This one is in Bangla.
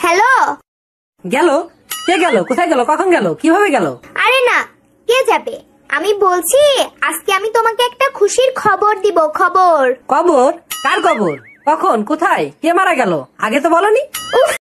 হ্যালো। গেল? কে গেল? কোথায় গেল? কখন গেল? কিভাবে গেল? আরে না, কে যাবে? আমি বলছি আজকে আমি তোমাকে একটা খুশির খবর দিব। খবর? কবর? কার কবর? কখন? কোথায়? কে মারা গেল? আগে তো বলনি। উফ,